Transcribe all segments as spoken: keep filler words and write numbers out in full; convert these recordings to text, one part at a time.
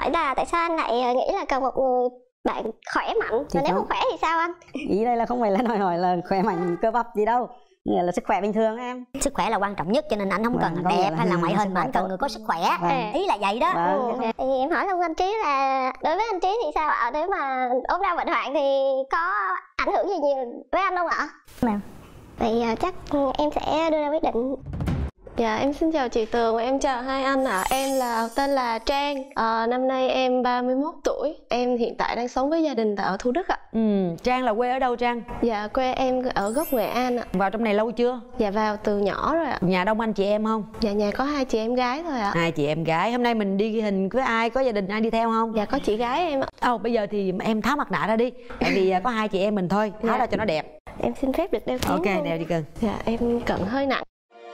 hỏi là tại sao anh lại nghĩ là cần một người bạn khỏe mạnh, và nếu không khỏe thì sao anh? Ý đây là không phải là nói hỏi là khỏe mạnh cơ bắp gì đâu, nghĩa là sức khỏe bình thường em. Sức khỏe là quan trọng nhất, cho nên anh không Vâng, cần có nghĩa đẹp là hay là ngoại hình mà anh cần tốt. người có sức khỏe. Vâng. Ý là vậy đó. Vâng. Ừ. Thì em hỏi thông anh Trí là đối với anh Trí thì sao ạ? Nếu mà ốm đau bệnh hoạn thì có ảnh hưởng gì nhiều với anh không ạ? Nào. Thì uh, chắc em sẽ đưa ra quyết định. Dạ em xin chào chị Tường và em chào hai anh ạ. À. Em là tên là Trang, à, năm nay em ba mươi mốt tuổi. Em hiện tại đang sống với gia đình tại ở Thủ Đức ạ. Ừ, Trang là quê ở đâu Trang? Dạ quê em ở gốc Nghệ An ạ. Vào trong này lâu chưa? Dạ vào từ nhỏ rồi ạ. Nhà đông anh chị em không? Dạ nhà có hai chị em gái thôi ạ. Hai chị em gái. Hôm nay mình đi ghi hình với ai? Có gia đình ai đi theo không? Dạ có chị gái em ạ. Ồ, bây giờ thì em tháo mặt nạ ra đi. Tại vì có hai chị em mình thôi. Tháo dạ. ra cho nó đẹp. Em xin phép được đeo kính. Ok, không? đeo đi cưng. Dạ em cận hơi nặng.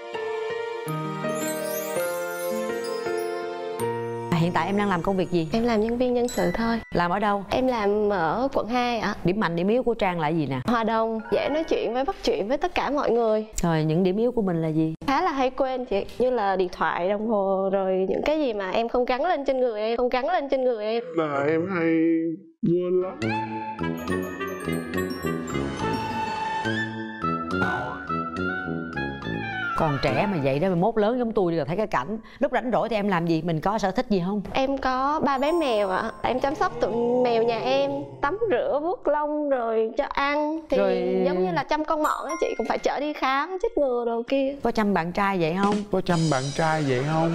Hiện tại em đang làm công việc gì? Em làm nhân viên nhân sự thôi. Làm ở đâu? Em làm ở quận hai ạ. Điểm mạnh, điểm yếu của Trang là gì nè? Hòa đồng, dễ nói chuyện với bắt chuyện với tất cả mọi người. Rồi những điểm yếu của mình là gì? Khá là hay quên chị, như là điện thoại, đồng hồ, rồi những cái gì mà em không gắn lên trên người em, không gắn lên trên người em. Là em hay quên lắm. Còn trẻ mà vậy đó, mà mốt lớn giống tôi đi rồi thấy cái cảnh. Lúc rảnh rỗi thì em làm gì? Mình có sở thích gì không? Em có ba bé mèo ạ. Em chăm sóc tụi mèo nhà em, tắm rửa, vuốt lông rồi cho ăn. Thì Rồi... giống như là chăm con mọn á chị, cũng phải chở đi khám, chích ngừa đồ kia. Có chăm bạn trai vậy không? Có chăm bạn trai vậy không?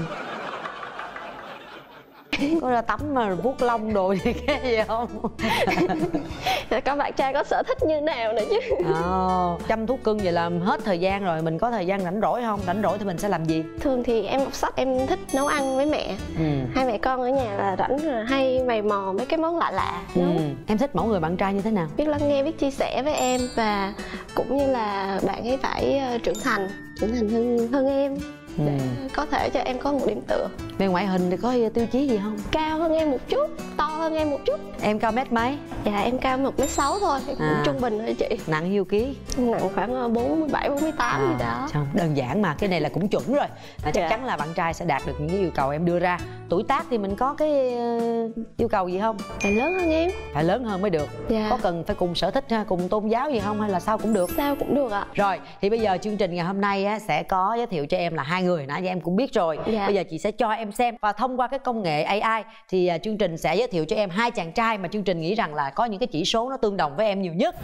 Có ra tắm mà vuốt lông đồ gì cái gì không? Các bạn trai có sở thích như nào nữa chứ? À, chăm thú cưng vậy là hết thời gian rồi. Mình có thời gian rảnh rỗi không? Rảnh rỗi thì mình sẽ làm gì? Thường thì em đọc sách, em thích nấu ăn với mẹ. ừ. Hai mẹ con ở nhà là rảnh rồi hay mày mò mấy cái món lạ lạ nấu. ừ. Em thích mẫu người bạn trai như thế nào? Biết lắng nghe, biết chia sẻ với em. Và cũng như là bạn ấy phải trưởng thành trưởng thành hơn, hơn em. Để ừ. có thể cho em có một điểm tựa. Về ngoại hình thì có tiêu chí gì không? Cao hơn em một chút, to hơn em một chút. Em cao mét mấy? Dạ em cao một mét sáu thôi, cũng à. trung bình thôi chị. Nặng nhiêu ký? Nặng khoảng bốn mươi bảy, bốn mươi tám à, gì đó. Không, đơn giản mà, cái này là cũng chuẩn rồi. À, chắc dạ. chắn là bạn trai sẽ đạt được những cái yêu cầu em đưa ra. Tuổi tác thì mình có cái uh, yêu cầu gì không? Phải lớn hơn em. Phải lớn hơn mới được. Dạ. Có cần phải cùng sở thích, cùng tôn giáo gì không hay là sao cũng được? Sao cũng được ạ. Rồi, thì bây giờ chương trình ngày hôm nay á, sẽ có giới thiệu cho em là hai người, nãy giờ em cũng biết rồi. Dạ. Bây giờ chị sẽ cho em xem, và thông qua cái công nghệ a i thì uh, chương trình sẽ giới thiệu cho em hai chàng trai mà chương trình nghĩ rằng là có những cái chỉ số nó tương đồng với em nhiều nhất.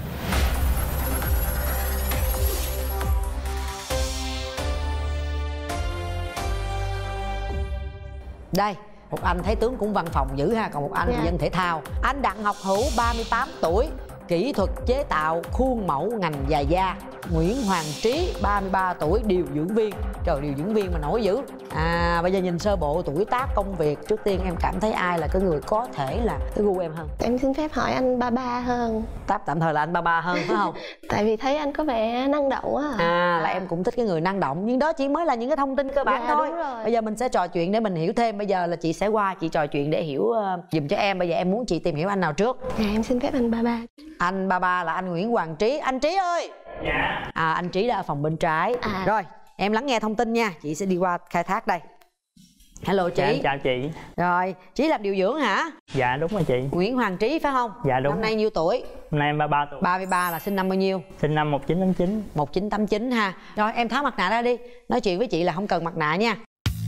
Đây, một anh thấy tướng cũng văn phòng dữ ha, còn một anh yeah. thì dân thể thao. Anh Đặng Ngọc Hữu, ba mươi tám tuổi, kỹ thuật chế tạo khuôn mẫu ngành giày da. Nguyễn Hoàng Trí, ba mươi ba tuổi, điều dưỡng viên. Trời, điều dưỡng viên mà nổi dữ. À, bây giờ nhìn sơ bộ tuổi tác công việc, trước tiên em cảm thấy ai là cái người có thể là cái gu em hơn? Em xin phép hỏi anh ba ba hơn. Tạm tạm thời là anh ba ba hơn phải không? Tại vì thấy anh có vẻ năng động quá à. À, là em cũng thích cái người năng động. Nhưng đó chỉ mới là những cái thông tin cơ bản dạ, thôi. Đúng rồi. Bây giờ mình sẽ trò chuyện để mình hiểu thêm. Bây giờ là chị sẽ qua chị trò chuyện để hiểu uh, dùm cho em. Bây giờ em muốn chị tìm hiểu anh nào trước? Dạ em xin phép anh ba ba. Anh ba ba là anh Nguyễn Hoàng Trí. Anh Trí ơi. Dạ. À, anh Trí đã ở phòng bên trái. À. Rồi, em lắng nghe thông tin nha. Chị sẽ đi qua khai thác đây. Hello chị. Dạ, em chào chị. Rồi, Trí làm điều dưỡng hả? Dạ đúng rồi chị. Nguyễn Hoàng Trí phải không? Dạ đúng. Năm nay nhiêu tuổi? Năm nay em ba mươi ba tuổi. ba mươi ba là sinh năm bao nhiêu? Sinh năm một chín tám chín. một chín tám chín ha. Rồi em tháo mặt nạ ra đi. Nói chuyện với chị là không cần mặt nạ nha.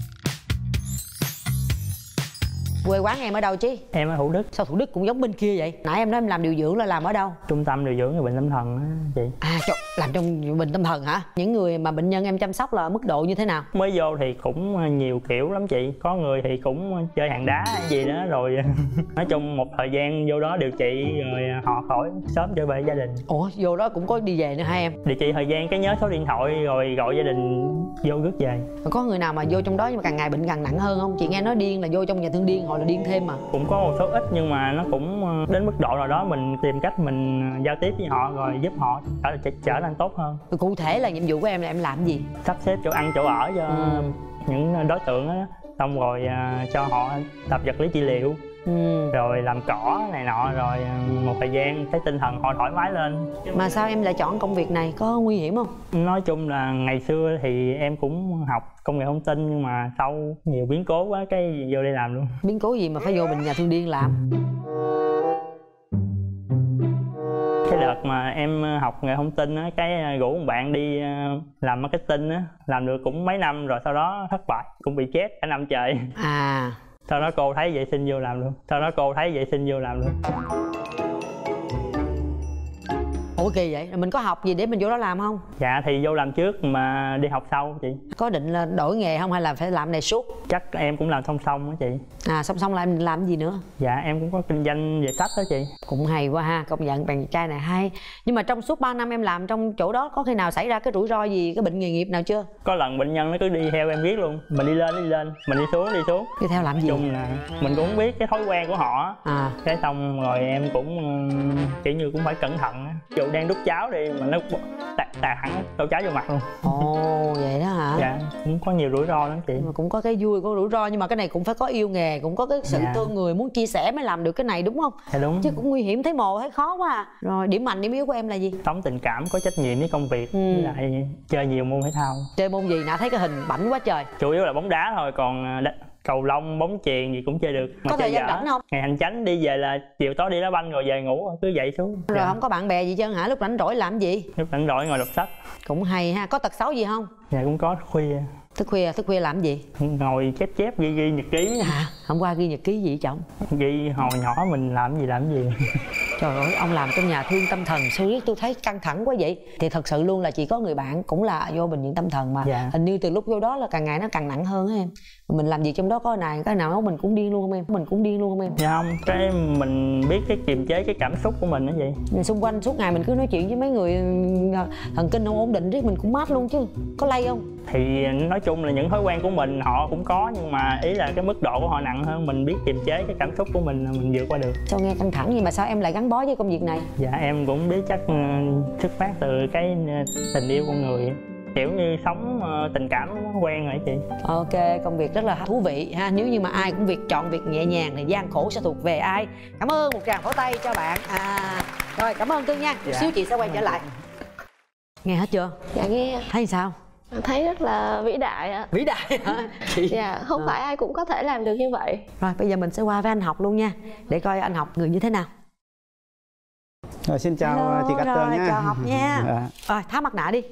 Quê quán em ở đâu Chí? Em ở Thủ Đức. Sao Thủ Đức cũng giống bên kia vậy? Nãy em nói em làm điều dưỡng là làm ở đâu? Trung tâm điều dưỡng người bệnh tâm thần á chị. À, trời, làm trong bệnh tâm thần hả? Những người mà bệnh nhân em chăm sóc là ở mức độ như thế nào? Mới vô thì cũng nhiều kiểu lắm chị. Có người thì cũng chơi hàng đá hay gì đó rồi nói chung một thời gian vô đó điều trị rồi họ khỏi sớm trở về gia đình. Ủa, vô đó cũng có đi về nữa hả em? Điều trị thời gian cái nhớ số điện thoại rồi gọi gia đình vô rước về. Có người nào mà vô trong đó nhưng mà càng ngày bệnh càng nặng hơn không? Chị nghe nói điên là vô trong nhà thương điên họ là điên thêm mà. Cũng có một số ít nhưng mà nó cũng đến mức độ nào đó mình tìm cách mình giao tiếp với họ rồi giúp họ trở, trở nên tốt hơn. Cụ thể là nhiệm vụ của em là em làm gì? Sắp xếp chỗ ăn chỗ ở cho ừ. những đối tượng đó, xong rồi uh, cho họ tập vật lý trị liệu Ừ. rồi làm cỏ này nọ, rồi một thời gian thấy tinh thần họ thoải mái lên. Mà sao em lại chọn công việc này, có nguy hiểm không? Nói chung là ngày xưa thì em cũng học công nghệ thông tin, nhưng mà sau nhiều biến cố quá cái vô đây làm luôn. Biến cố gì mà phải vô bệnh nhà thương điên làm? Cái đợt mà em học nghề thông tin á, cái rủ một bạn đi làm marketing á, làm được cũng mấy năm rồi sau đó thất bại, cũng bị chết cả năm trời. À. Sau đó cô thấy vậy xin vô làm luôn. Sau đó cô thấy vậy xin vô làm luôn. Ủa kỳ vậy, mình có học gì để mình vô đó làm không? Dạ thì vô làm trước mà đi học sau chị. Có định là đổi nghề không hay là phải làm này suốt? Chắc em cũng làm song song đó chị. À song song là em làm gì nữa? Dạ em cũng có kinh doanh về sách đó chị. Cũng hay quá ha, công nhận bạn trai này hay. Nhưng mà trong suốt ba năm em làm trong chỗ đó có khi nào xảy ra cái rủi ro gì, cái bệnh nghề nghiệp nào chưa? Có lần bệnh nhân nó cứ đi theo em biết luôn. Mình đi lên đi lên, mình đi xuống đi xuống. Đi theo làm gì? Chung là mình cũng không biết cái thói quen của họ. À. Cái xong rồi em cũng kiểu như cũng phải cẩn thận. Dù đang đút cháo đi mà nó tạt tạt hẳn tô cháo vô mặt luôn. Ồ vậy đó hả? Dạ cũng có nhiều rủi ro lắm chị. Nhưng mà cũng có cái vui, có rủi ro, nhưng mà cái này cũng phải có yêu nghề, cũng có cái sự dạ. thương người, muốn chia sẻ mới làm được cái này đúng không? Dạ đúng. Chứ cũng nguy hiểm thấy mồ thấy khó quá à. Rồi điểm mạnh điểm yếu của em là gì? Sống tình cảm, có trách nhiệm với công việc, ừ. với lại chơi nhiều môn thể thao. Chơi môn gì nãy thấy cái hình bảnh quá trời. Chủ yếu là bóng đá thôi, còn cầu lông, bóng chuyền gì cũng chơi được. Mà có chơi thời gian rảnh không? Ngày hành chánh đi về là chiều tối đi đá banh rồi về ngủ, cứ dậy xuống. Rồi dạ. Không có bạn bè gì trơn hả? Lúc rảnh rỗi làm gì? Lúc rảnh rỗi ngồi đọc sách. Cũng hay ha. Có tật xấu gì không? Dạ cũng có khuya. Thức khuya, thức khuya làm gì? Ngồi chép chép ghi ghi nhật ký. À, hôm qua ghi nhật ký gì chồng? Ghi hồi nhỏ mình làm gì làm gì. Trời ơi, ông làm trong nhà thương tâm thần, sao riết tôi thấy căng thẳng quá vậy? Thì thật sự luôn là chị có người bạn cũng là vô bệnh viện tâm thần mà. Dạ. Hình như từ lúc vô đó là càng ngày nó càng nặng hơn á em. Mình làm gì trong đó có này, cái nào mình cũng điên luôn không em? Mình cũng điên luôn không em? Dạ không, cái mình biết cái kiềm chế cái cảm xúc của mình đó vậy. Mình xung quanh suốt ngày mình cứ nói chuyện với mấy người thần kinh không ổn định riết mình cũng mát luôn chứ. Có lay không? Thì nói chung là những thói quen của mình họ cũng có, nhưng mà ý là cái mức độ của họ nặng hơn, mình biết kiềm chế cái cảm xúc của mình là mình vượt qua được. Sao nghe căng thẳng nhưng mà sao em lại gắn bó với công việc này? Dạ em cũng biết chắc xuất phát từ cái tình yêu con người, kiểu như sống tình cảm quen rồi chị. Ok, công việc rất là thú vị ha. Nếu như mà ai cũng việc chọn việc nhẹ nhàng thì gian khổ sẽ thuộc về ai? Cảm ơn, một tràng pháo tay cho bạn. À, rồi cảm ơn Cưng nha. Chút dạ. xíu chị sẽ quay trở lại. Nghe hết chưa? Dạ nghe. Thấy sao? Thấy rất là vĩ đại ạ. Vĩ đại hả? Chị... Dạ không à. Phải ai cũng có thể làm được như vậy. Rồi bây giờ mình sẽ qua với anh Học luôn nha, để coi anh Học người như thế nào. Rồi xin chào Hello, chị Cát Tường nha. Chào Học nha. Dạ. Rồi tháo mặt nạ đi.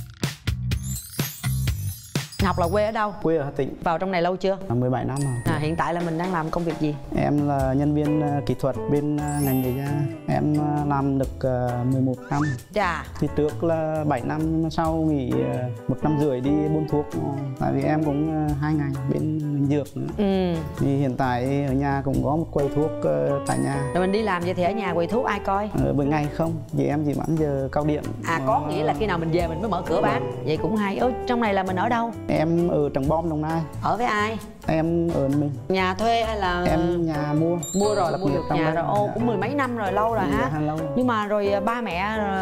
Học là quê ở đâu? Quê ở Hà Tĩnh. Vào trong này lâu chưa? mười bảy năm rồi. À, hiện tại là mình đang làm công việc gì? Em là nhân viên kỹ thuật bên ngành giày da. Em làm được mười một năm. Dạ. Thì trước là bảy năm, nhưng mà sau nghỉ một năm rưỡi đi buôn thuốc. Tại vì em cũng hai ngành bên ngành dược nữa. Ừ. Thì hiện tại ở nhà cũng có một quầy thuốc tại nhà. Rồi mình đi làm vậy thì ở nhà quầy thuốc ai coi? Ở bên ngày không, vì em chỉ bán giờ cao điểm. À có nghĩa là khi nào mình về mình mới mở cửa bán. Vậy cũng hay. Ơ trong này là mình ở đâu? Em ở Tràng Bom, Đồng Nai. Ở với ai? Em ở mình. Nhà thuê hay là em nhà mua? Mua rồi là mua được nhà rồi. Ô cũng mười mấy năm rồi, lâu rồi ha. Dạ, lâu. Nhưng mà rồi ba mẹ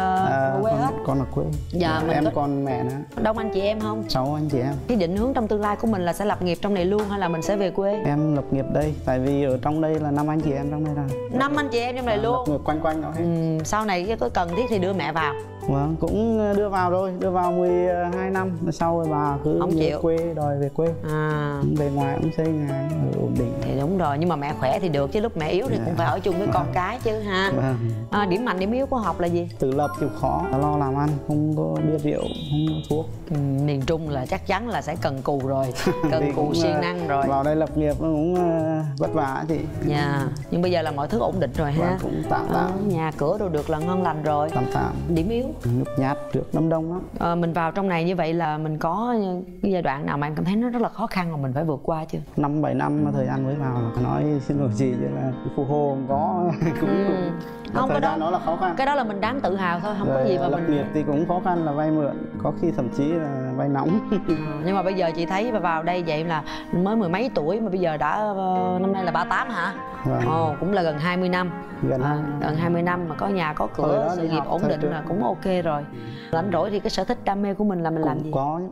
à, quê con, hết. Con ở quê. Dạ, mình em có... còn mẹ nữa. Đông anh chị em không? Sáu anh chị em. Cái định hướng trong tương lai của mình là sẽ lập nghiệp trong này luôn hay là mình sẽ về quê? Em lập nghiệp đây, tại vì ở trong đây là năm anh chị em trong đây rồi. Năm anh chị em trong này à, luôn. Lập nghiệp quanh quanh đó hết. Ừ, sau này có cần thiết thì đưa mẹ vào. Vâng, cũng đưa vào rồi, đưa vào mười hai năm, sau rồi bà cứ không chịu quê, đòi về quê. À. Về ngoài cũng xây nhà ổn định. Thì đúng rồi, nhưng mà mẹ khỏe thì được, chứ lúc mẹ yếu thì yeah. cũng phải ở chung với con cái chứ ha. Vâng. À, điểm mạnh điểm yếu của Học là gì? Tự lập chịu khó, lo làm ăn, không có bia rượu, không có thuốc. Ừ, miền Trung là chắc chắn là sẽ cần cù rồi, cần cù siêng năng rồi. Vào đây lập nghiệp nó cũng uh, vất vả chị. Dạ, yeah. Nhưng bây giờ là mọi thứ ổn định rồi ha. Vâng, cũng tạm tạm. À, nhà cửa đồ được là ngon lành rồi. Tạm tạm. Điểm yếu? Nhút nhát, trước đám đông lắm. À, mình vào trong này như vậy là mình có cái giai đoạn nào mà em cảm thấy nó rất là khó khăn mà mình phải vượt qua chưa? Năm bảy năm mà thời gian mới vào là nói xin lỗi gì chứ là phù hồ không có cũng, ừ. cũng không thời cái đó, đó là khó khăn. Cái đó là mình đáng tự hào thôi, không rồi, có gì mà lập mình nghiệp thì cũng khó khăn là vay mượn, có khi thậm chí là vay nóng. À, nhưng mà bây giờ chị thấy vào đây vậy là mới mười mấy tuổi mà bây giờ đã uh, năm nay là ba tám hả? Vâng. Ồ, cũng là gần hai mươi năm. Gần, à, gần hai mươi năm mà có nhà có cửa, sự nghiệp ổn định là cũng ok rồi. Rảnh rỗi thì cái sở thích đam mê của mình là mình cũng làm gì? Có ít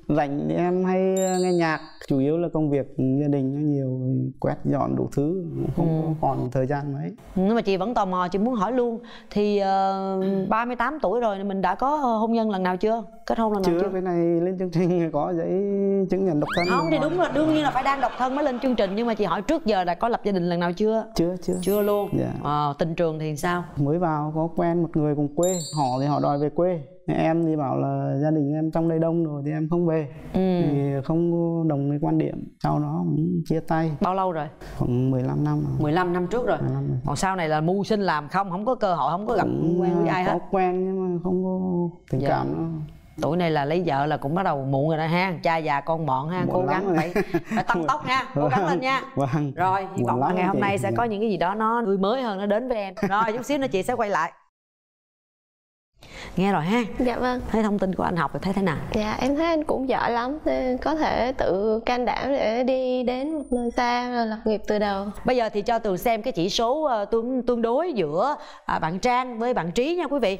Rảnh thì em hay nghe nhạc, chủ yếu là công việc gia đình nó nhiều, quét dọn đủ thứ, không ừ. còn thời gian mấy. Nhưng mà chị vẫn tò mò, chị muốn hỏi luôn thì uh, ba mươi tám tuổi rồi mình đã có hôn nhân lần nào chưa? Kết hôn lần nào chưa? Chưa, cái này lên chương trình có giấy chứng nhận độc thân. Không thì đúng là đương nhiên là phải đang độc thân mới lên chương trình, nhưng mà chị hỏi trước giờ là có lập gia đình lần nào chưa? Chưa, chưa. Chưa luôn. Dạ. À, tình trường thì sao? Mới vào có quen một người cùng quê, họ thì họ đòi về quê. Em thì bảo là gia đình em trong đây đông rồi thì em không về, ừ. thì không đồng cái quan điểm. Sau đó cũng chia tay. Bao lâu rồi? Khoảng mười lăm năm rồi. mười lăm năm trước rồi. mười lăm rồi. Còn sau này là mưu sinh làm không, không có cơ hội, không có gặp cũng quen với ai có hết. Có quen nhưng mà không có tình dạ. cảm nữa. Tuổi này là lấy vợ là cũng bắt đầu muộn rồi đó ha, cha già con bọn ha, cố gắng phải phải tăng tốc nha, cố gắng lên nha. Vâng. Rồi, hy vọng là ngày hôm nay sẽ có những cái gì đó nó tươi mới hơn nó đến với em. Rồi, chút xíu nữa chị sẽ quay lại. Nghe rồi ha. Dạ vâng. Thấy thông tin của anh học thì thấy thế nào? Dạ em thấy anh cũng giỏi lắm, nên có thể tự can đảm để đi đến một nơi xa rồi lập nghiệp từ đầu. Bây giờ thì cho Tường xem cái chỉ số uh, tương tương đối giữa uh, bạn Trang với bạn Trí nha quý vị.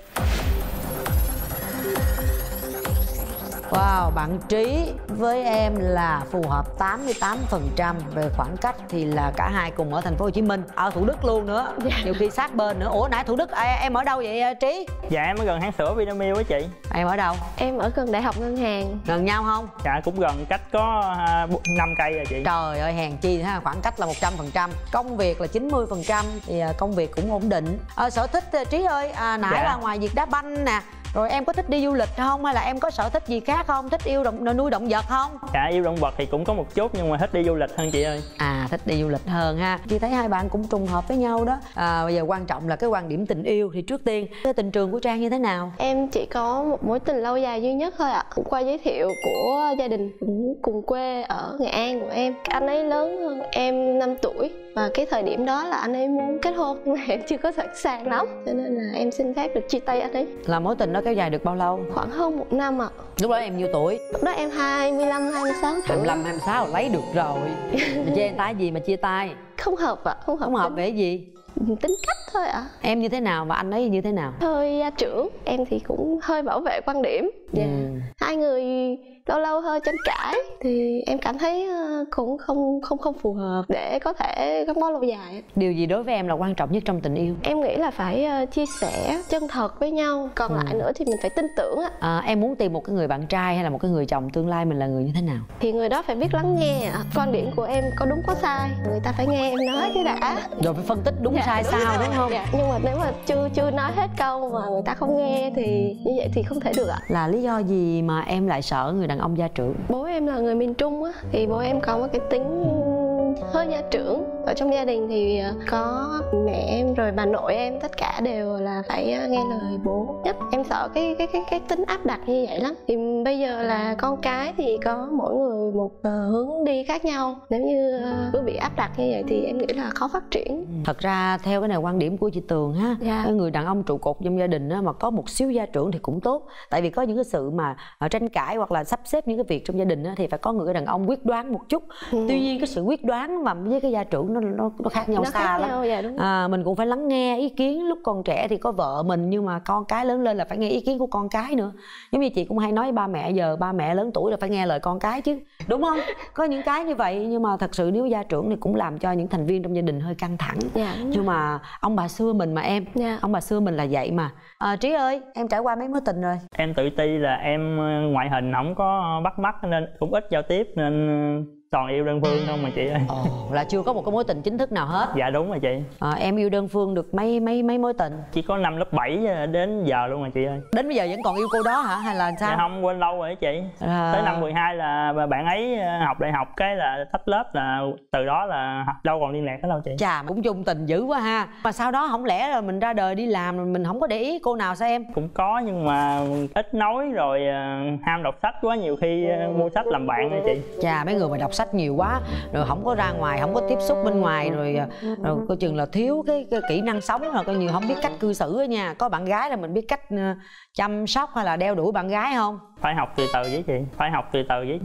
Wow, bạn Trí với em là phù hợp tám mươi tám phần trăm. Về khoảng cách thì là cả hai cùng ở thành phố Hồ Chí Minh, ở Thủ Đức luôn nữa. Dạ. Nhiều khi sát bên nữa. Ủa nãy Thủ Đức à, em ở đâu vậy Trí? Dạ em ở gần hãng sữa Vinamilk á chị. Em ở đâu? Em ở gần Đại học Ngân hàng. Gần nhau không? Dạ cũng gần, cách có năm cây rồi chị. Trời ơi, hèn chi ha, khoảng cách là một trăm phần trăm. Công việc là chín mươi phần trăm thì công việc cũng ổn định. À, sở thích Trí ơi, à, nãy dạ. là ngoài việc đá banh nè, rồi em có thích đi du lịch không, hay là em có sở thích gì khác không? Thích yêu động nuôi động vật không? Dạ yêu động vật thì cũng có một chút, nhưng mà thích đi du lịch hơn chị ơi. À, thích đi du lịch hơn ha. Chị thấy hai bạn cũng trùng hợp với nhau đó. À, bây giờ quan trọng là cái quan điểm tình yêu. Thì trước tiên cái tình trường của Trang như thế nào? Em chỉ có một mối tình lâu dài duy nhất thôi ạ. Cũng qua giới thiệu của gia đình cũng cùng quê ở Nghệ An của em. Anh ấy lớn hơn em năm tuổi, và cái thời điểm đó là anh ấy muốn kết hôn nhưng mà em chưa có sẵn sàng lắm, cho nên là em xin phép được chia tay anh ấy. Là mối tình đó kéo dài được bao lâu? Khoảng hơn một năm ạ. Lúc đó em nhiêu tuổi? Lúc đó em hai mươi lăm, hai mươi sáu tuổi. hai mươi lăm, hai mươi sáu lấy được rồi. Chê anh tay gì mà chia tay? Không hợp ạ. Không hợp, không hợp về gì? Tính cách thôi ạ. Em như thế nào và anh ấy như thế nào? Hơi gia trưởng, em thì cũng hơi bảo vệ quan điểm. Dạ. Ừ. Hai người lâu lâu hơi tranh cãi thì em cảm thấy cũng không không không phù hợp để có thể gắn bó lâu dài. Điều gì đối với em là quan trọng nhất trong tình yêu? Em nghĩ là phải chia sẻ chân thật với nhau, còn ừ. lại nữa thì mình phải tin tưởng ạ. À, em muốn tìm một cái người bạn trai hay là một cái người chồng tương lai mình là người như thế nào? Thì người đó phải biết lắng nghe ạ. Quan điểm của em có đúng có sai, người ta phải nghe em nói cái đã, rồi phải phân tích đúng dạ, sai đúng sao đúng không? Dạ. Nhưng mà nếu mà chưa chưa nói hết câu mà người ta không nghe thì như vậy thì không thể được ạ. Là lý do gì mà em lại sợ người đàn ông gia trưởng? Bố em là người miền Trung á, thì bố em có một cái tính hơi gia trưởng. Ở trong gia đình thì có mẹ em rồi bà nội em, tất cả đều là phải nghe lời bố nhất. Em sợ cái cái cái cái tính áp đặt như vậy lắm. Thì bây giờ là con cái thì có mỗi người một uh, hướng đi khác nhau. Nếu như uh, cứ bị áp đặt như vậy thì em nghĩ là khó phát triển. Thật ra theo cái này quan điểm của chị Tường ha, dạ. Người đàn ông trụ cột trong gia đình á, mà có một xíu gia trưởng thì cũng tốt. Tại vì có những cái sự mà uh, tranh cãi hoặc là sắp xếp những cái việc trong gia đình á, thì phải có người đàn ông quyết đoán một chút. Ừ. Tuy nhiên cái sự quyết đoán mà với cái gia trưởng nó nó, nó khác nhau nó xa khác lắm. Nhau, dạ, đúng. À, mình cũng phải lắng nghe ý kiến. Lúc còn trẻ thì có vợ mình, nhưng mà con cái lớn lên là phải nghe ý kiến của con cái nữa. Giống như chị cũng hay nói với ba mẹ, giờ ba mẹ lớn tuổi là phải nghe lời con cái chứ, đúng không? Có những cái như vậy, nhưng mà thật sự nếu gia trưởng thì cũng làm cho những thành viên trong gia đình hơi căng thẳng. Dạ, nhưng mà ông bà xưa mình mà em, dạ. Ông bà xưa mình là vậy mà. À, Trí ơi, em trải qua mấy mối tình rồi? Em tự ti là em ngoại hình không có bắt mắt nên cũng ít giao tiếp, nên toàn yêu đơn phương không mà chị ơi. Ồ, là chưa có một cái mối tình chính thức nào hết? Dạ đúng rồi chị. À, em yêu đơn phương được mấy mấy mấy mối tình? Chỉ có năm lớp bảy đến giờ luôn mà chị ơi. Đến bây giờ vẫn còn yêu cô đó hả, hay là sao? Dạ không, quên lâu rồi chị. À... Tới năm mười hai là bạn ấy học đại học cái là tách lớp, là từ đó là đâu còn liên lạc hết đâu chị. Chà, cũng chung tình dữ quá ha. Mà sau đó không lẽ là mình ra đời đi làm rồi mình không có để ý cô nào sao em? Cũng có nhưng mà ít nói, rồi ham đọc sách quá, nhiều khi mua sách làm bạn thôi chị. Chà, mấy người mà đọc sách nhiều quá rồi không có ra ngoài, không có tiếp xúc bên ngoài, rồi rồi coi chừng là thiếu cái, cái kỹ năng sống, rồi coi như không biết cách cư xử đó nha. Có bạn gái là mình biết cách chăm sóc hay là đeo đuổi bạn gái không? Phải học từ từ với chị, phải học từ từ với chị.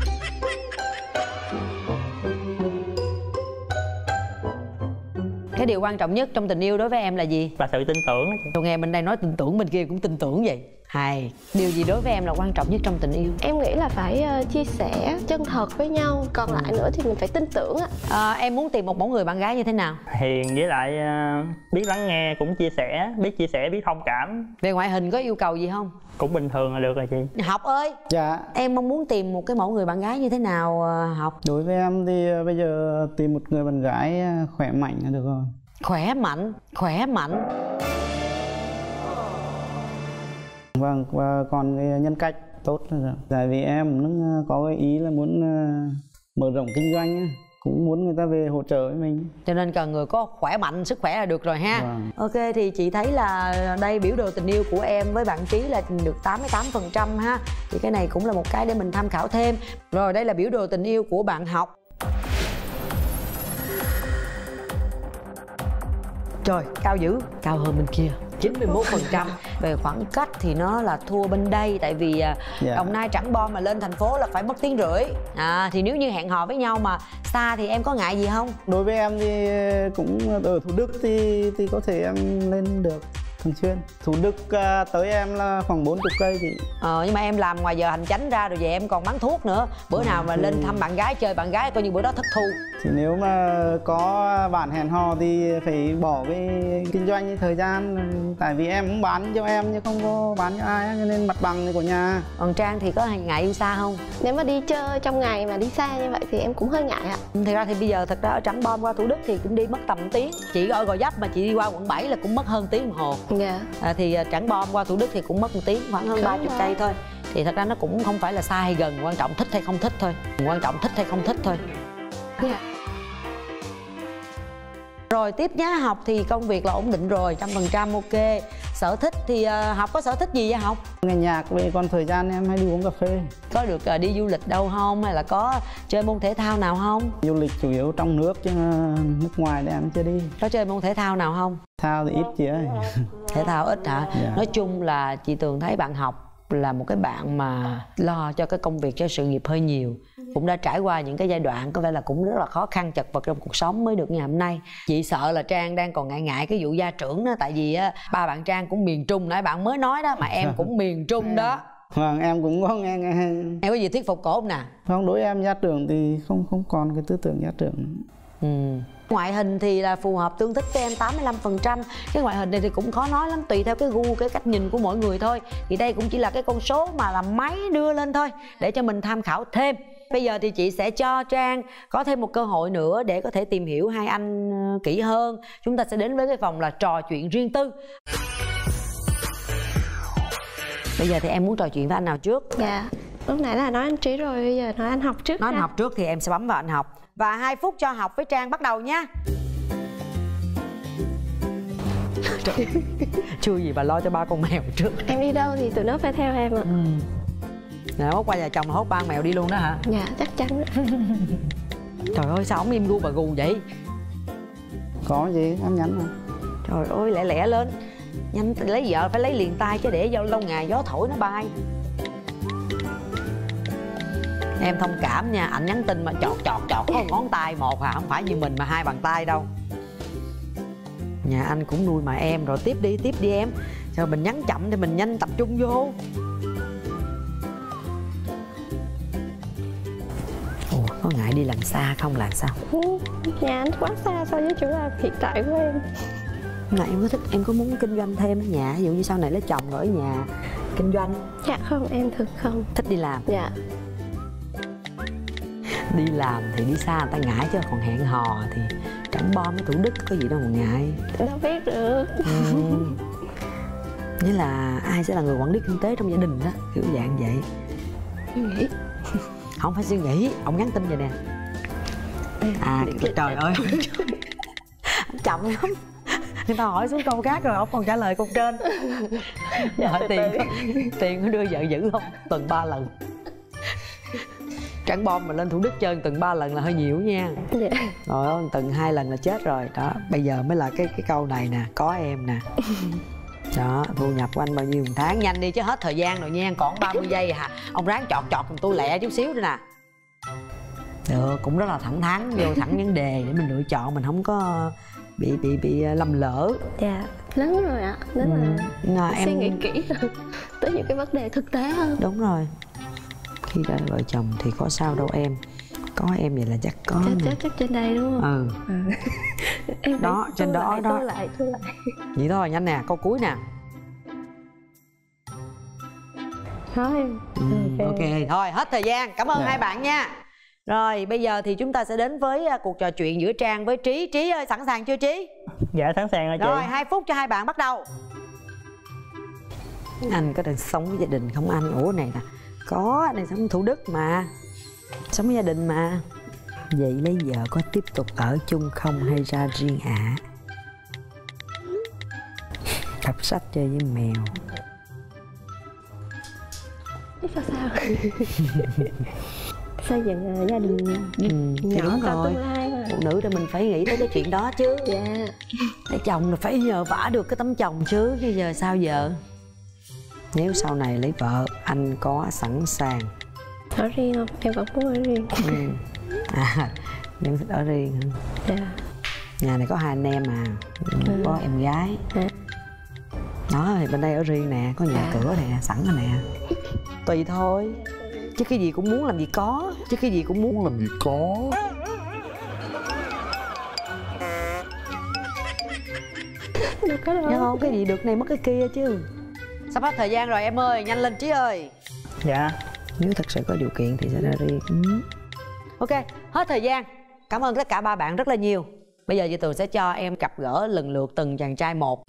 Cái điều quan trọng nhất trong tình yêu đối với em là gì? Là sự tin tưởng. Tôi nghe bên đây nói tin tưởng, bên kia cũng tin tưởng vậy. Hay. Điều gì đối với em là quan trọng nhất trong tình yêu? Em nghĩ là phải uh, chia sẻ chân thật với nhau. Còn lại nữa thì mình phải tin tưởng á. À, em muốn tìm một mẫu người bạn gái như thế nào? Hiền với lại uh, biết lắng nghe, cũng chia sẻ, biết chia sẻ, biết thông cảm. Về ngoại hình có yêu cầu gì không? Cũng bình thường là được rồi chị. Học ơi. Dạ. Em mong muốn tìm một cái mẫu người bạn gái như thế nào Học? Đối với em thì bây giờ tìm một người bạn gái khỏe mạnh là được rồi. Khỏe mạnh, khỏe mạnh. Vâng, và còn cái nhân cách tốt là được. Tại vì em nó có cái ý là muốn mở rộng kinh doanh ấy. Cũng muốn người ta về hỗ trợ với mình. Cho nên cần người có khỏe mạnh, sức khỏe là được rồi ha. Vâng. Ok, thì chị thấy là đây biểu đồ tình yêu của em với bạn Trí là được tám mươi tám phần trăm ha. Thì cái này cũng là một cái để mình tham khảo thêm. Rồi đây là biểu đồ tình yêu của bạn Học. Trời, cao dữ, cao hơn bên kia chín mươi mốt phần trăm. Về khoảng cách thì nó là thua bên đây. Tại vì yeah. Đồng Nai Trảng Bom mà lên thành phố là phải mất tiếng rưỡi à, thì nếu như hẹn hò với nhau mà xa thì em có ngại gì không? Đối với em thì cũng ở Thủ Đức thì thì có thể em lên được thường xuyên. Thủ Đức uh, tới em là khoảng bốn mươi cây chị. Ờ nhưng mà em làm ngoài giờ hành chánh ra rồi về em còn bán thuốc nữa. Bữa nào mà lên thăm bạn gái, chơi bạn gái coi như bữa đó thất thu. Thì nếu mà có bạn hẹn hò thì phải bỏ cái kinh doanh thời gian. Tại vì em cũng bán cho em chứ không có bán cho ai, cho nên mặt bằng thì của nhà. Còn Trang thì có ngại yêu xa không? Nếu mà đi chơi trong ngày mà đi xa như vậy thì em cũng hơi ngại ạ. Thật ra thì bây giờ thật ra ở Trảng Bom qua Thủ Đức thì cũng đi mất tầm tiếng. Chị ở Gò Vấp mà chị đi qua quận bảy là cũng mất hơn tiếng đồng hồ. Dạ. À, thì Trảng Bom qua Thủ Đức thì cũng mất một tiếng, khoảng hơn ba mươi cây thôi. Thì thật ra nó cũng không phải là xa hay gần, quan trọng thích hay không thích thôi. Quan trọng thích hay không thích thôi. Dạ. Rồi tiếp nhá, Học thì công việc là ổn định rồi, trăm phần trăm ok. Sở thích thì uh, Học có sở thích gì vậy Học? Nghe nhạc về, còn thời gian em hay đi uống cà phê. Có được uh, đi du lịch đâu không? Hay là có chơi môn thể thao nào không? Du lịch chủ yếu trong nước chứ nước ngoài thì em chưa đi. Có chơi môn thể thao nào không? Thao thì ít chị ơi. Thể thao ít hả? Yeah. Nói chung là chị Tường thấy bạn Học là một cái bạn mà lo cho cái công việc, cho sự nghiệp hơi nhiều. Cũng đã trải qua những cái giai đoạn có vẻ là cũng rất là khó khăn chật vật trong cuộc sống mới được ngày hôm nay. Chị sợ là Trang đang còn ngại ngại cái vụ gia trưởng đó. Tại vì á, ba bạn Trang cũng miền Trung, nãy bạn mới nói đó, mà em cũng miền Trung đó. Vâng, em cũng có nghe, nghe Em có gì thuyết phục cổ không nè? Không, đối em gia trưởng thì không không còn cái tư tưởng gia trưởng nữa. Ừ. Ngoại hình thì là phù hợp tương thích với em tám mươi lăm phần trăm. Cái ngoại hình này thì cũng khó nói lắm, tùy theo cái gu, cái cách nhìn của mỗi người thôi. Thì đây cũng chỉ là cái con số mà là máy đưa lên thôi, để cho mình tham khảo thêm. Bây giờ thì chị sẽ cho Trang có thêm một cơ hội nữa để có thể tìm hiểu hai anh kỹ hơn. Chúng ta sẽ đến với cái vòng là trò chuyện riêng tư. Bây giờ thì em muốn trò chuyện với anh nào trước? Dạ, lúc nãy là nói anh Trí rồi, bây giờ nói anh Học trước. Nói anh nha. Học trước thì em sẽ bấm vào anh Học. Và hai phút cho Học với Trang bắt đầu nha. Chưa gì bà lo cho ba con mèo trước. Em đi đâu thì tụi nó phải theo em ạ. Ừ. Nè, mốt qua nhà chồng mà hốt ba con mèo đi luôn đó hả? Dạ, chắc chắn. Trời ơi, sao ổng im gu bà gù vậy? Có gì, em nhắn rồi. Trời ơi, lẹ lẹ lên. Nhanh lấy vợ phải lấy liền tay chứ để lâu ngày gió thổi nó bay. Em thông cảm nha, ảnh nhắn tin mà chọt chọt chọt có một ngón tay một à, không phải như mình mà hai bàn tay đâu. Nhà anh cũng nuôi mà em, rồi tiếp đi, tiếp đi em. Rồi mình nhắn chậm thì mình nhanh tập trung vô. Ủa, có ngại đi làm xa không là sao? Nhà anh quá xa so với chỗ làm hiện tại của em. Mà em có thích, em có muốn kinh doanh thêm ở nhà, ví dụ như sau này lấy chồng rồi ở nhà kinh doanh? Dạ không, em thường không. Thích đi làm? Dạ. Đi làm thì đi xa người ta ngại chứ còn hẹn hò thì Trảng Bom với Thủ Đức có gì đâu mà ngại. Đâu biết được. Ừ. Nghĩa là ai sẽ là người quản lý kinh tế trong gia đình đó, kiểu dạng vậy. Suy nghĩ. Không phải suy nghĩ, ông nhắn tin vậy nè. À trời ơi. Chậm lắm. Người ta hỏi xuống câu khác rồi ông còn trả lời câu trên. Hỏi tiền tiền có đưa vợ giữ không? Tuần ba lần. Trảng Bom mà lên Thủ Đức chơi tuần ba lần là hơi nhiều nha. Dạ. Rồi tuần hai lần là chết rồi đó. Bây giờ mới là cái cái câu này nè, có em nè. Đó, thu nhập của anh bao nhiêu một tháng? Nhanh đi chứ hết thời gian rồi nha, còn ba mươi giây hả? Ông ráng chọt chọt cùng tôi lẹ chút xíu nữa nè. Được, cũng rất là thẳng thắn, vô thẳng vấn đề để mình lựa chọn, mình không có bị bị bị lầm lỡ. Dạ, lớn rồi ạ, rất là ừ. À, em suy nghĩ kỹ. Từ tới những cái vấn đề thực tế hơn. Đúng rồi, khi đã vợ chồng thì có sao đâu em, có em vậy là chắc có chắc, nè. chắc chắc trên đây đúng không? Ừ, ừ. Em đó trên đó lại, đó thu lại thu lại vậy thôi, nhanh nè, câu cuối nè. thôi Ừ, ok. ok thôi hết thời gian, cảm ơn Dạ. hai bạn nha. Rồi bây giờ thì chúng ta sẽ đến với uh, cuộc trò chuyện giữa Trang với Trí. Trí ơi, sẵn sàng chưa Trí? Dạ sẵn sàng rồi chị. Rồi hai phút cho hai bạn bắt đầu. Anh có đang sống với gia đình không anh? Ủa này nè, có, anh đang sống Thủ Đức mà, sống với gia đình mà. Vậy lấy vợ có tiếp tục ở chung không hay ra riêng ạ? À? Đọc sách chơi với mèo. biết sao sao xây dựng uh, gia đình Ừ, thì nhỏ đúng cho rồi, tương lai mà. phụ nữ thì mình phải nghĩ tới cái chuyện đó chứ. Dạ. Lấy chồng là phải nhờ vả được cái tấm chồng chứ, bây giờ sao giờ? Nếu sau này lấy vợ, anh có sẵn sàng Ở riêng không? Em vẫn muốn ở riêng. ừ. À, em thích ở riêng hả? Dạ. Nhà này có hai anh em mà, Ừ. có em gái. Ừ. Đó, thì bên đây ở riêng nè, có nhà À. cửa nè, sẵn rồi nè. Tùy thôi, chứ cái gì cũng muốn làm gì có, chứ cái gì cũng muốn Muốn làm gì có. Đâu có đâu. Nhớ không, cái gì được này mất cái kia chứ. Sắp hết thời gian rồi em ơi, nhanh lên Trí ơi. Dạ. Nếu thật sự có điều kiện thì sẽ ra riêng. Ừ. Ok, hết thời gian. Cảm ơn tất cả ba bạn rất là nhiều. Bây giờ Chị Tường sẽ cho em gặp gỡ lần lượt từng chàng trai một.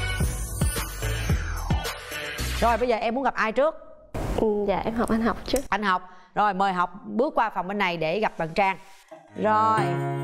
Rồi bây giờ em muốn gặp ai trước? Ừ, dạ em học anh học trước. Anh Học. Rồi mời Học bước qua phòng bên này để gặp bạn Trang. Rồi.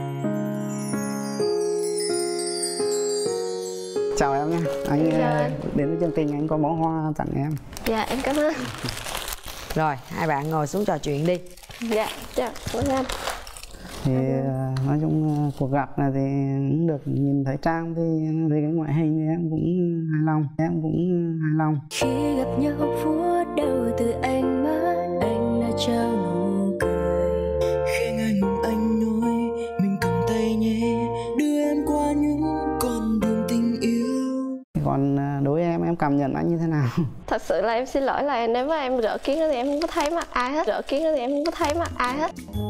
Chào em nha. Anh Chào ờ, anh. đến với chương trình anh có bó hoa tặng em. Dạ em cảm ơn. Rồi, hai bạn ngồi xuống trò chuyện đi. Dạ, chào cảm ơn anh. Thì ờ, nói chung ờ, cuộc gặp này thì cũng được nhìn thấy Trang, thì về cái ngoại hình thì em cũng hài lòng, em cũng hài lòng. Khi gặp nhau phút đầu từ ánh mắt anh đã trao nụ cười, khi ngày ngùng anh nói mình cầm tay nhé đưa em qua những con đường tình yêu. Còn ờ, đối với em, em cảm nhận anh như thế nào? Thật sự là em xin lỗi là nếu mà em rỡ kiến thì em không có thấy mặt ai hết. Rỡ kiến thì em không có thấy mặt ai hết.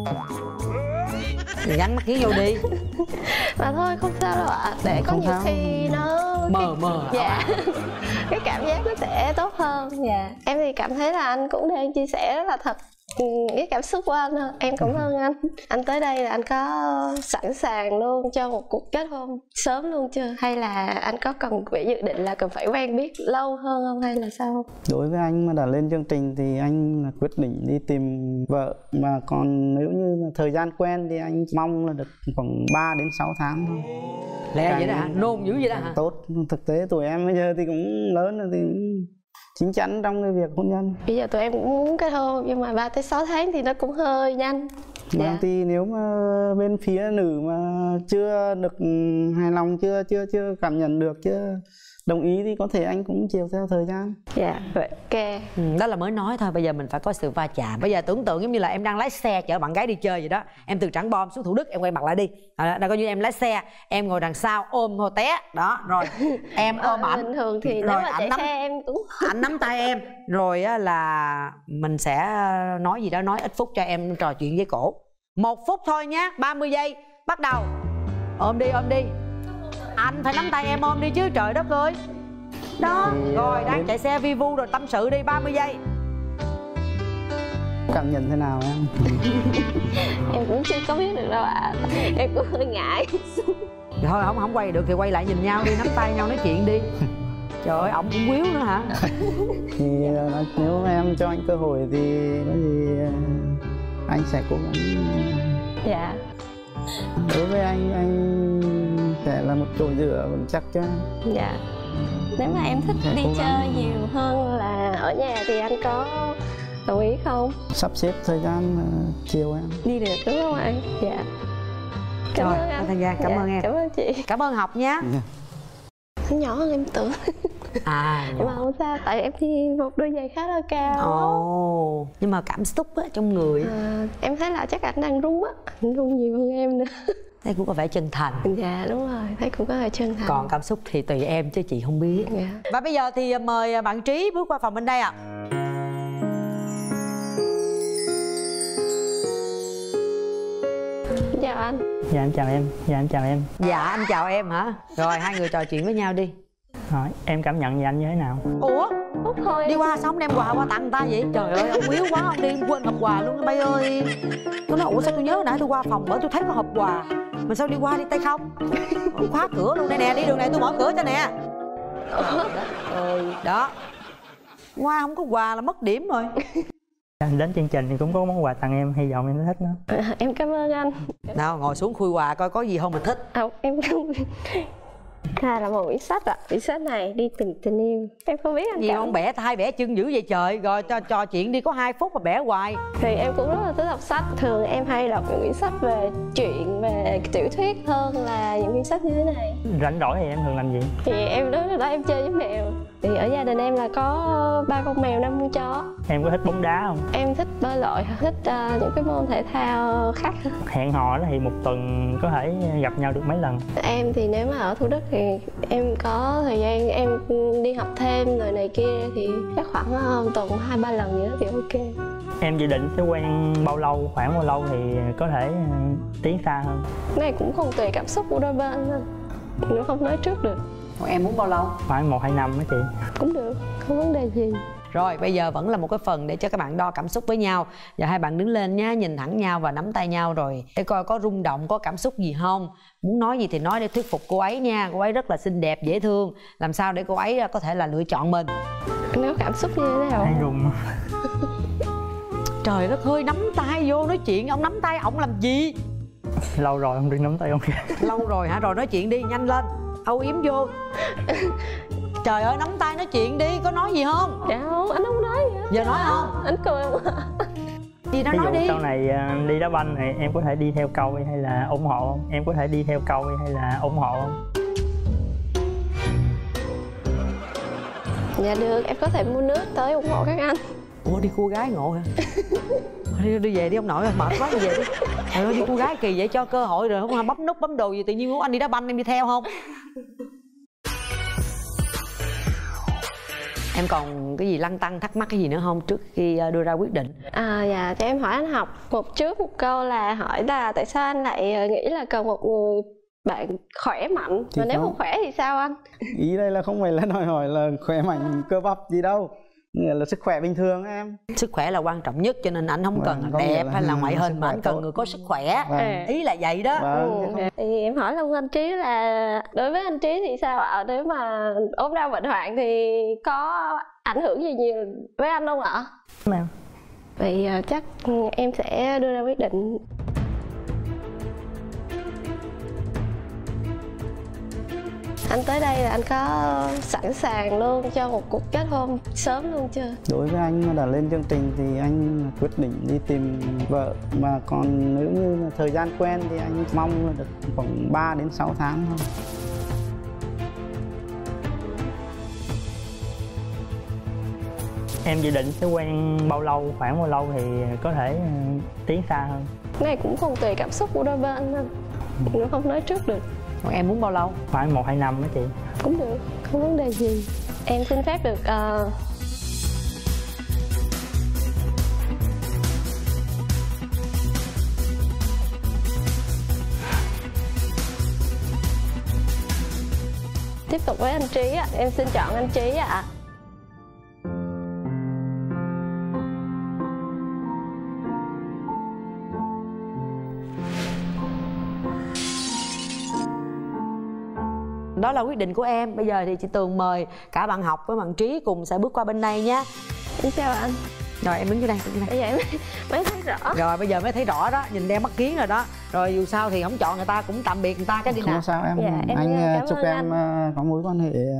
Thì gắn mắt kiến vô đi. Mà thôi không sao đâu ạ. Để có Không nhiều sao. khi nó Mờ mờ. dạ cái cảm giác nó sẽ tốt hơn. Dạ. Em thì cảm thấy là anh cũng đang chia sẻ rất là thật ừ, cái cảm xúc của anh thôi. Em cảm ơn anh. Anh tới đây là anh có sẵn sàng luôn cho một cuộc kết hôn sớm luôn chưa? Hay là anh có cần phải dự định là cần phải quen biết lâu hơn không hay là sao? Đối với anh mà đã lên chương trình thì anh là quyết định đi tìm vợ. Mà còn nếu như mà thời gian quen thì anh mong là được khoảng ba đến sáu tháng thôi. Lẹ vậy Càng- đó hả? Nôn dữ vậy đó hả? Tốt. Thực tế tụi em bây giờ thì cũng lớn rồi thì cũng chín chắn trong cái việc hôn nhân. Bây giờ tụi em cũng muốn kết hôn nhưng mà ba tới sáu tháng thì nó cũng hơi nhanh. Mà Dạ. thì nếu mà bên phía nữ mà chưa được hài lòng, chưa chưa chưa cảm nhận được, chưa đồng ý thì có thể anh cũng chiều theo thời gian. Dạ, vậy ok. Ừ, đó là mới nói thôi, bây giờ mình phải có sự va chạm. Bây giờ tưởng tượng giống như là em đang lái xe chở bạn gái đi chơi vậy đó. Em từ Trảng Bom xuống Thủ Đức, em quay mặt lại đi. À, đó coi như em lái xe, em ngồi đằng sau ôm hồ té. Đó, rồi em ôm Ờ, ảnh. bình thường thì Rồi nếu mà ảnh chạy nắm- xe em cũng Anh nắm tay em. Rồi á, là mình sẽ nói gì đó, nói ít phút cho em trò chuyện với cổ. Một phút thôi nhé, ba mươi giây. Bắt đầu. Ôm đi, ôm đi. Anh phải nắm tay em ôm đi chứ, trời đất ơi. Đó, rồi đang chạy xe vi vu rồi tâm sự đi, ba mươi giây. Cảm nhận thế nào em? em cũng chưa có biết được đâu ạ. Em cũng hơi ngại. Thôi không không quay được thì quay lại nhìn nhau đi, nắm tay nhau nói chuyện đi. Trời ơi, ổng cũng quýu nữa hả? Thì ờ, nếu em cho anh cơ hội thì có gì ờ, anh sẽ cố gắng. Dạ. Đối với anh, anh sẽ là một chỗ dựa vững chắc cho em. Dạ. Nếu mà em thích Dạ, đi cố gắng. chơi nhiều hơn là ở nhà thì anh có đồng ý không? Sắp xếp thời gian ờ, chiều em. Đi được đúng không anh? Dạ. Cảm Rồi, ơn anh. Thanh Giang, cảm Dạ, ơn em. Cảm ơn chị. Cảm ơn Học nhé. Nó nhỏ hơn em tưởng. À, Nhưng mà không sao, tại em đi một đôi giày khá là cao. ồ, nhưng mà cảm xúc á, trong người. À, em thấy là chắc anh đang run á. Anh run nhiều hơn em nữa. thấy cũng có vẻ chân thành. Dạ đúng rồi, thấy cũng có vẻ chân thành. Còn cảm xúc thì tùy em chứ chị không biết. Dạ. Và bây giờ thì mời bạn Trí bước qua phòng bên đây ạ. À. Chào anh. Dạ anh chào em. Dạ anh chào em. Dạ anh chào em hả? Rồi hai người trò chuyện với nhau đi. Rồi, em cảm nhận về anh như thế nào? Ủa? Phút thôi. Đi qua sao không đem quà qua tặng người ta vậy? Trời ơi, ông yếu quá, ông đi quên hộp quà luôn bay ơi. Tôi nói ủa sao tôi nhớ nãy tôi qua phòng bởi tôi thấy có hộp quà. Mà sao đi qua đi tay không? Khóa cửa luôn đây nè, đi đường này tôi mở cửa cho nè. Đó. Qua không có quà là mất điểm rồi. Đến chương trình thì cũng có món quà tặng em, hy vọng em thích nó. À, em cảm ơn anh. Nào ngồi xuống khui quà coi có gì không mình thích. À, em không. À, là một quyển sách ạ. À. Quyển sách này đi tìm tình yêu. Em không biết anh gì cảm... không bẻ tay bẻ chân dữ vậy trời. Rồi cho trò chuyện đi, có hai phút mà bẻ hoài. Thì em cũng rất là thích đọc sách. Thường em hay đọc những quyển sách về chuyện, về tiểu thuyết hơn là những quyển sách như thế này. Rảnh rỗi thì em thường làm gì? Thì em đó là đó em chơi với mèo. Thì ở gia đình em là có ba con mèo, năm con chó. Em có thích bóng đá không? Em thích bơi lội, thích uh, những cái môn thể thao khác. Hẹn hò đó thì một tuần có thể gặp nhau được mấy lần? Em thì nếu mà ở Thủ Đức thì em có thời gian em đi học thêm rồi này kia thì chắc khoảng uh, tuần hai ba lần gì đó thì ok. Em dự định sẽ quen bao lâu, khoảng bao lâu thì có thể uh, tiến xa hơn? Cái này cũng còn tùy cảm xúc của đôi bên, nó không nói trước được. Còn em muốn bao lâu? Khoảng một hai năm đó chị. Cũng được, không vấn đề gì. Rồi bây giờ vẫn là một cái phần để cho các bạn đo cảm xúc với nhau. Giờ hai bạn đứng lên nha, nhìn thẳng nhau và nắm tay nhau rồi để coi có rung động, có cảm xúc gì không. Muốn nói gì thì nói để thuyết phục cô ấy nha. Cô ấy rất là xinh đẹp, dễ thương. Làm sao để cô ấy có thể là lựa chọn mình. Nếu cảm xúc như thế nào? Hay rung. Trời đất ơi, nắm tay vô nói chuyện. Ông nắm tay ổng làm gì? Lâu rồi không được nắm tay ông kìa. Lâu rồi hả? Rồi nói chuyện đi, nhanh lên. Âu yếm vô. Trời ơi, nắm tay nói chuyện đi, có nói gì không? Dạ không, anh không nói gì hết. Giờ nói không? Anh cười không? Đi đó, ví nói dụ đi. sau này đi đá banh này em có thể đi theo câu hay là ủng hộ không? Em có thể đi theo câu hay là ủng hộ không? Dạ được, em có thể mua nước tới ủng hộ các anh. Ủa đi cô gái ngộ hả? Đi, đi về đi ông nội, mệt quá đi về đi. Trời ơi đi cô gái kỳ vậy, cho cơ hội rồi không bấm nút bấm đồ gì tự nhiên muốn anh đi đá banh em đi theo không? Em còn cái gì lăn tăn thắc mắc cái gì nữa không trước khi đưa ra quyết định? À dạ, cho em hỏi anh Học một trước một câu là hỏi là tại sao anh lại nghĩ là cần một người bạn khỏe mạnh, thì mà nếu không. không khỏe thì sao anh? Ý đây là không phải là đòi hỏi là khỏe mạnh cơ bắp gì đâu, nghĩa là sức khỏe bình thường em. Sức khỏe là quan trọng nhất cho nên anh không cần Vâng, đẹp là hay là ngoại hình mà anh cần tốt. người có sức khỏe. Vâng. Ý là vậy đó. Vâng. Ừ. Thì em hỏi luôn anh Trí là đối với anh Trí thì sao ạ? Nếu mà ốm đau bệnh hoạn thì có ảnh hưởng gì nhiều với anh không ạ? Em. Vậy uh, chắc em sẽ đưa ra quyết định. Anh tới đây là anh có sẵn sàng luôn cho một cuộc kết hôn sớm luôn chưa? Đối với anh mà đã lên chương trình thì anh quyết định đi tìm vợ, mà còn nếu như là thời gian quen thì anh mong là được khoảng ba đến sáu tháng thôi. Em dự định sẽ quen bao lâu, khoảng bao lâu thì có thể uh, tiến xa hơn? Cái này cũng còn tùy cảm xúc của đôi bên, nó không nói trước được. Còn em muốn bao lâu? Khoảng một hai năm đó chị. Cũng được, không vấn đề gì. Em xin phép được uh... tiếp tục với anh Trí ạ. Em xin chọn anh Trí ạ. Đó là quyết định của em. Bây giờ thì chị Tường mời cả bạn Học với bạn Trí cùng sẽ bước qua bên đây nhé. Xin chào anh. Rồi em đứng dưới đây, đứng dưới đây. Bây giờ em mới thấy rõ. Rồi bây giờ mới thấy rõ đó, nhìn đeo mắt kiến rồi đó. Rồi dù sao thì không chọn người ta cũng tạm biệt người ta cái đi Không nào. sao em. Dạ, em anh cảm chúc ơn em anh. có mối quan hệ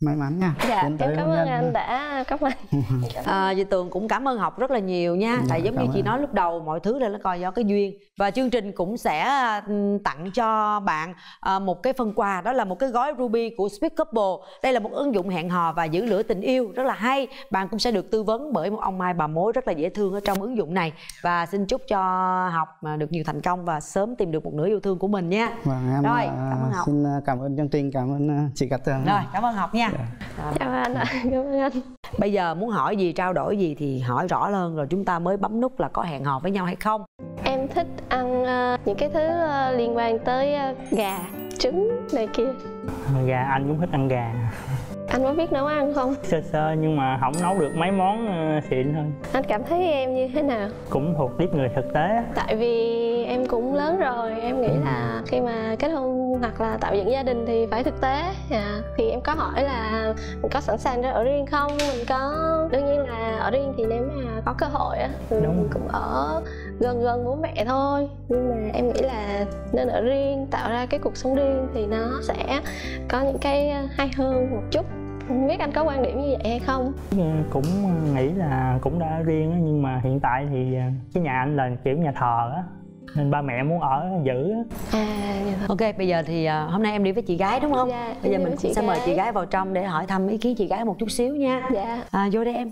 may mắn nha. Dạ, Tiến em tới cảm hôn ơn nhân anh nha. đã cảm ơn. À, Dì Tường cũng cảm ơn Học rất là nhiều nha. Tại giống như chị nói lúc đầu, mọi thứ đây nó coi do cái duyên. Và chương trình cũng sẽ tặng cho bạn một cái phần quà, đó là một cái gói Ruby của Sweet Couple. Đây là một ứng dụng hẹn hò và giữ lửa tình yêu rất là hay. Bạn cũng sẽ được tư vấn bởi một ông Mai bà mối rất là dễ thương ở trong ứng dụng này. Và xin chúc cho Học được nhiều thành công và sớm tìm được một nửa yêu thương của mình nha. Vâng, em Rồi, uh, cảm ơn Học. xin cảm ơn chương trình, cảm ơn uh, chị Cát Tường. Rồi, cảm ơn Học nha. Dạ. Chào anh ạ, cảm ơn anh. Bây giờ muốn hỏi gì, trao đổi gì thì hỏi rõ hơn rồi chúng ta mới bấm nút là có hẹn hò với nhau hay không. Em thích ăn uh, những cái thứ uh, liên quan tới uh, gà, trứng này kia. Gà anh cũng thích ăn gà. Anh có biết nấu ăn không? Sơ sơ nhưng mà không nấu được mấy món uh, xịn thôi. Anh cảm thấy em như thế nào? Cũng thuộc tiếp người thực tế. Tại vì em cũng lớn rồi, em nghĩ là khi mà kết hôn hoặc là tạo dựng gia đình thì phải thực tế. À, thì em có hỏi là mình có sẵn sàng ra ở riêng không? Mình có, đương nhiên là ở riêng thì nếu mà có cơ hội á, thì mình cũng ở gần gần bố mẹ thôi. Nhưng mà em nghĩ là nên ở riêng, tạo ra cái cuộc sống riêng thì nó sẽ có những cái hay hơn một chút. Không biết anh có quan điểm như vậy hay không? Cũng nghĩ là cũng đã ở riêng á, nhưng mà hiện tại thì cái nhà anh là kiểu nhà thờ á, nên ba mẹ muốn ở giữ á. À, nhà thờ. Ok, bây giờ thì uh, hôm nay em đi với chị gái đúng không? Dạ, bây giờ mình chị sẽ gái. mời chị gái vào trong để hỏi thăm ý kiến chị gái một chút xíu nha. Dạ. À, vô đây em.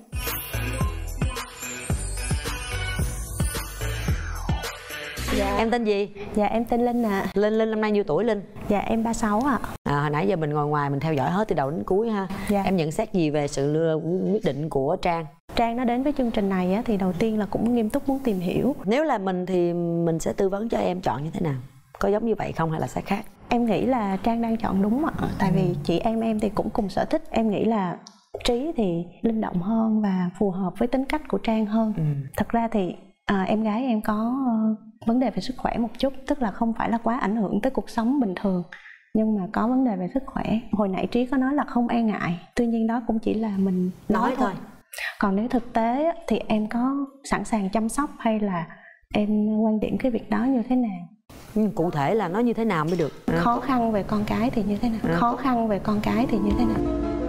Dạ. Em tên gì? Dạ em tên Linh ạ. À. Linh, Linh năm nay nhiêu tuổi Linh? Dạ em ba mươi sáu ạ. À, hồi nãy giờ mình ngồi ngoài mình theo dõi hết từ đầu đến cuối ha. Dạ. Em nhận xét gì về sự lựa quyết định của Trang? Trang nó đến với chương trình này á, thì đầu tiên là cũng nghiêm túc muốn tìm hiểu. Nếu là mình thì mình sẽ tư vấn cho em chọn như thế nào? Có giống như vậy không hay là sẽ khác? Em nghĩ là Trang đang chọn đúng ạ. Tại vì chị em em thì cũng cùng sở thích. Em nghĩ là Trí thì linh động hơn và phù hợp với tính cách của Trang hơn. Ừ. Thật ra thì à, em gái em có uh, vấn đề về sức khỏe một chút. Tức là không phải là quá ảnh hưởng tới cuộc sống bình thường, nhưng mà có vấn đề về sức khỏe. Hồi nãy Trí có nói là không e ngại. Tuy nhiên đó cũng chỉ là mình nói, nói thôi. thôi Còn nếu thực tế thì em có sẵn sàng chăm sóc hay là em quan điểm cái việc đó như thế nào? Ừ, cụ thể là nó như thế nào mới được? À. Khó khăn về con cái thì như thế nào? À. Khó khăn về con cái thì như thế nào?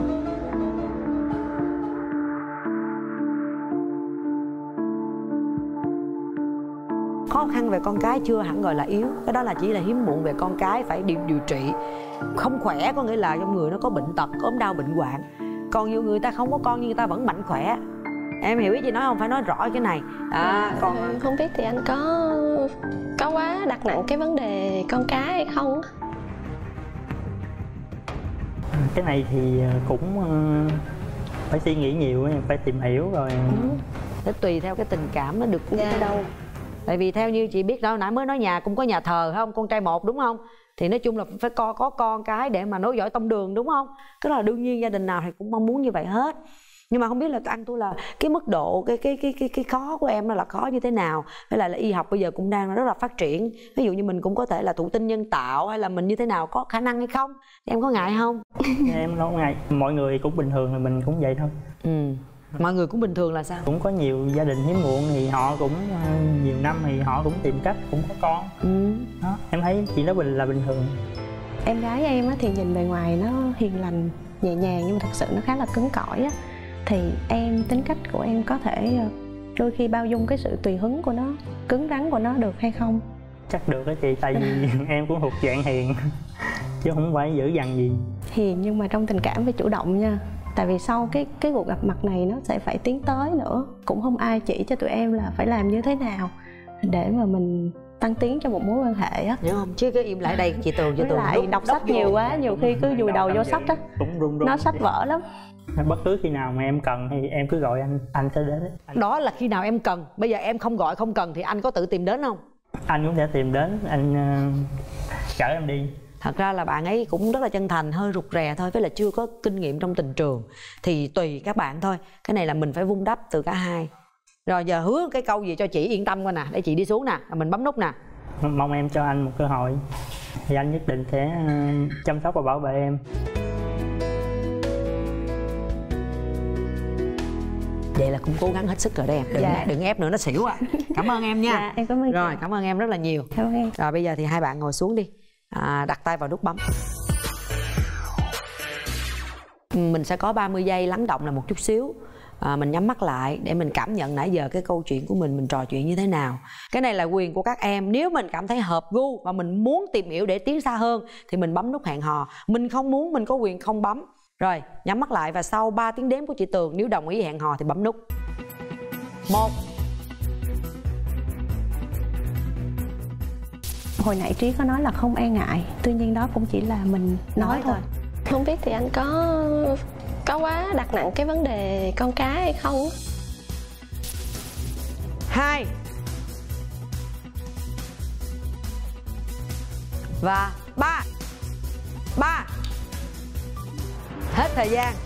Khó khăn về con cái chưa hẳn gọi là yếu. Cái đó là chỉ là hiếm muộn về con cái phải điều, điều trị. Không khỏe có nghĩa là trong người nó có bệnh tật, có ốm đau bệnh hoạn. Còn nhiều người ta không có con nhưng người ta vẫn mạnh khỏe. Em hiểu ý chị nói không? Phải nói rõ cái này. À, còn không biết thì anh có có quá đặt nặng cái vấn đề con cái hay không? Cái này thì cũng phải suy nghĩ nhiều, phải tìm hiểu rồi. Để tùy theo cái tình cảm nó được cuốn tới đâu. Tại vì theo như chị biết đó, nãy mới nói nhà cũng có nhà thờ không? Con trai một đúng không? Thì nói chung là phải có, có con cái để mà nối dõi tông đường đúng không? Cái đó là đương nhiên, gia đình nào thì cũng mong muốn như vậy hết. Nhưng mà không biết là anh tôi là cái mức độ cái cái cái cái cái khó của em nó là khó như thế nào, với lại là y học bây giờ cũng đang rất là phát triển. Ví dụ như mình cũng có thể là thụ tinh nhân tạo hay là mình như thế nào, có khả năng hay không? Em có ngại không? Em đâu ngại, mọi người cũng bình thường là mình cũng vậy thôi. Ừ. Mọi người cũng bình thường là sao? Cũng có nhiều gia đình hiếm muộn thì họ cũng nhiều năm thì họ cũng tìm cách cũng có con. Ừ. Đó, em thấy chị đó bình là bình thường. Em gái em á, thì nhìn bề ngoài nó hiền lành, nhẹ nhàng nhưng mà thật sự nó khá là cứng cỏi á. Thì em, tính cách của em có thể đôi khi bao dung cái sự tùy hứng của nó, cứng rắn của nó được hay không? Chắc được đó chị, tại vì em cũng thuộc dạng hiền chứ không phải dữ dằn gì. Hiền nhưng mà trong tình cảm phải chủ động nha. Tại vì sau cái cái cuộc gặp mặt này nó sẽ phải tiến tới nữa. Cũng không ai chỉ cho tụi em là phải làm như thế nào để mà mình tăng tiến cho một mối quan hệ á. Hiểu không? Chứ cái im lại đây chị Tường, chị Tường lại đọc, đọc sách nhiều quá, nhiều khi cứ vùi đầu vô sách á. Cũng run run. Nó sách vở lắm. Bất cứ khi nào mà em cần thì em cứ gọi anh, anh sẽ đến. Anh... Đó là khi nào em cần. Bây giờ em không gọi không cần thì anh có tự tìm đến không? Anh cũng sẽ tìm đến, anh uh, chở em đi. Thật ra là bạn ấy cũng rất là chân thành, hơi rụt rè thôi, với là chưa có kinh nghiệm trong tình trường. Thì tùy các bạn thôi. Cái này là mình phải vun đắp từ cả hai. Rồi giờ hứa cái câu gì cho chị yên tâm coi nè, để chị đi xuống nè, mình bấm nút nè. Mong em cho anh một cơ hội thì anh nhất định sẽ uh, chăm sóc và bảo vệ em. Vậy là cũng cố gắng hết sức rồi đây em. Đừng, dạ. đừng ép nữa nó xỉu à. Cảm ơn em nha. Dạ, em cảm ơn. Rồi, chị. cảm ơn em rất là nhiều. Cảm ơn em. Rồi bây giờ thì hai bạn ngồi xuống đi. À, đặt tay vào nút bấm. Mình sẽ có ba mươi giây lắng động là một chút xíu. À, mình nhắm mắt lại để mình cảm nhận nãy giờ cái câu chuyện của mình mình trò chuyện như thế nào. Cái này là quyền của các em. Nếu mình cảm thấy hợp gu và mình muốn tìm hiểu để tiến xa hơn thì mình bấm nút hẹn hò. Mình không muốn, mình có quyền không bấm. Rồi, nhắm mắt lại và sau ba tiếng đếm của chị Tường, nếu đồng ý hẹn hò thì bấm nút. Một. Hồi nãy Trí có nói là không e ngại, tuy nhiên đó cũng chỉ là mình nói, nói thôi. Không biết thì anh có có quá đặt nặng cái vấn đề con cái hay không? Hai. Và ba. Ba. Hết thời gian.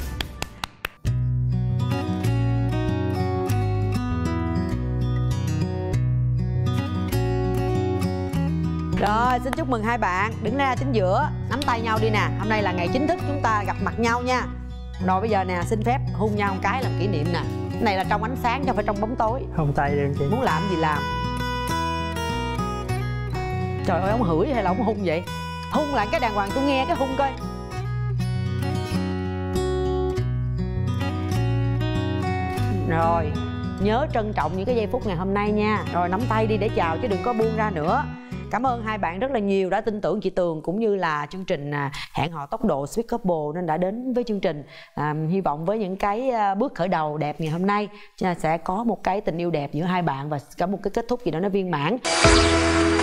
Rồi, xin chúc mừng hai bạn. Đứng ra chính giữa, nắm tay nhau đi nè. Hôm nay là ngày chính thức chúng ta gặp mặt nhau nha. Rồi bây giờ nè, xin phép hôn nhau một cái làm kỷ niệm nè. Cái này là trong ánh sáng chứ không phải trong bóng tối. Hôn tay đi chị. Muốn làm gì làm. Trời ơi, ông hửi hay là ông hung vậy? Hung lại cái đàng hoàng tôi nghe cái hung coi. Rồi, nhớ trân trọng những cái giây phút ngày hôm nay nha. Rồi nắm tay đi để chào chứ đừng có buông ra nữa. Cảm ơn hai bạn rất là nhiều đã tin tưởng chị Tường cũng như là chương trình hẹn hò tốc độ Sweet Couple nên đã đến với chương trình. À, hy vọng với những cái bước khởi đầu đẹp ngày hôm nay sẽ có một cái tình yêu đẹp giữa hai bạn và có một cái kết thúc gì đó nó viên mãn.